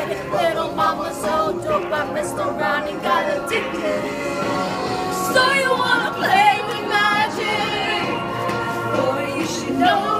Little mama so dope, I messed around and got addicted. So you wanna play with magic? Boy, you should know